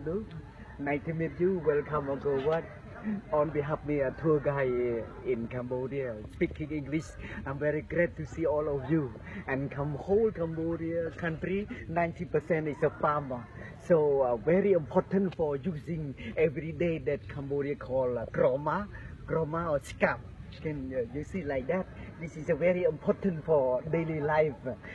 Hello. Nice to meet you. Welcome, Uncle Wat. On behalf of me, a tour guide in Cambodia, speaking English, I'm very glad to see all of you. And whole Cambodia country, 90% is a farmer. So very important for using every day that Cambodia call kroma or scab. Can you see like that? This is a very important for daily life.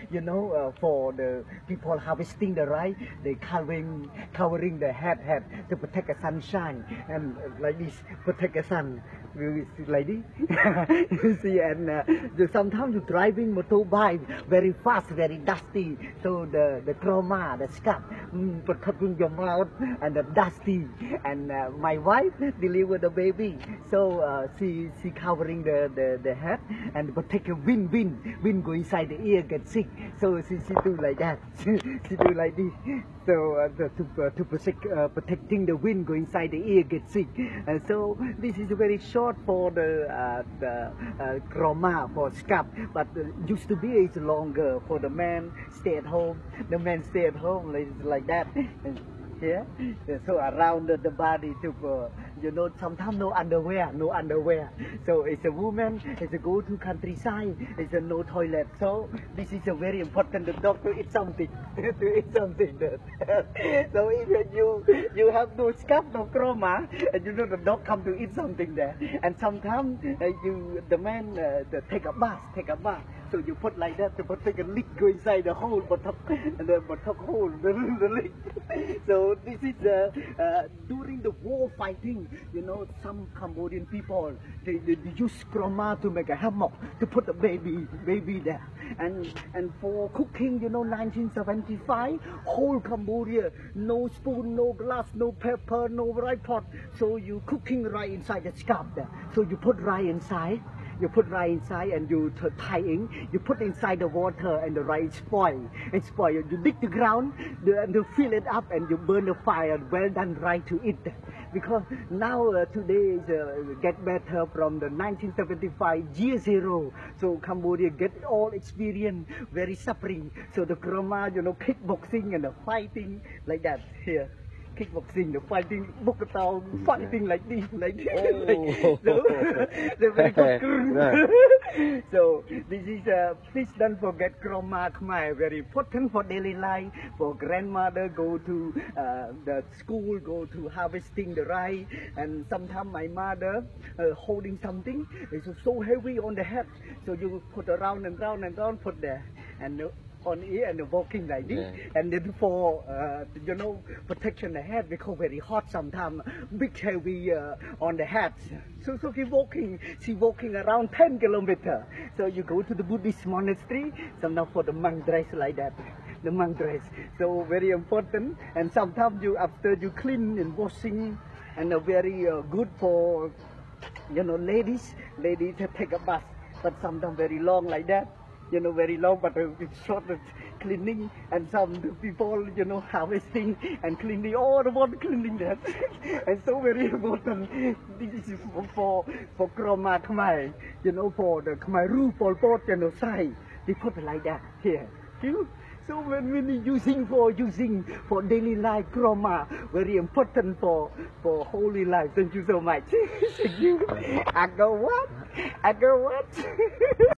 For the people harvesting the rice, they covering the head to protect the sunshine and like this protect the sun. You see like this. You see, and sometimes you driving motorbike very fast, very dusty. So the chroma, the scab, protecting your mouth and the dusty. And my wife delivered the baby, so she covering the head and protect the wind go inside the ear, get sick. So she do like that. She do like this. So to protecting the wind go inside the ear, get sick. And so this is very short for the chroma, for scab, but used to be it's longer for the man stay at home. The man stay at home like that. Yeah. So around the body to sometimes no underwear. So it's a woman, it's a go to countryside, it's a no toilet. So this is a very important, the dog to eat something. To eat something. So if you have no scab, no chroma, and the dog come to eat something there. And sometimes the man take a bath. So you put like that to protect a leak go inside the hole, the bottom hole, the leak. So this is during the war fighting. Some Cambodian people they use chroma to make a hammock to put the baby there. And for cooking, 1975, whole Cambodia, no spoon, no glass, no pepper, no rice pot. So you cooking right inside the scab there. So you put rice inside. You put rice inside and you tying. You put inside the water and the rice spoil. You dig the ground and you fill it up and you burn the fire. Well done rice to eat. Because now today is get better from the 1975 year zero. So Cambodia get all experience, very suffering. So the chroma, kickboxing and the fighting like that here. Kickboxing, the fighting, fighting like this. Oh. So, they're very good. So this is please don't forget chroma khmer, very important for daily life. For grandmother go to the school, go to harvesting the rice, and sometimes my mother holding something. It's so heavy on the head, so you put around and round, put there, and on ear and walking like this, and then for protection the head because very hot sometimes, big heavy on the head. So keep walking. She walking around 10 kilometers. So you go to the Buddhist monastery. Sometimes for the monk dress like that, the monk dress. So very important. And sometimes after you clean and washing, and very good for ladies take a bath, but sometimes very long like that. Very long, but it's short cleaning, and some people, harvesting and cleaning, all the water cleaning that. And so very important. This is for chroma khmer, for the Khmer Rouge, Pol Pot, say, they put like that here. So when using for daily life, chroma, very important for holy life. Thank you so much. Thank you. I go what?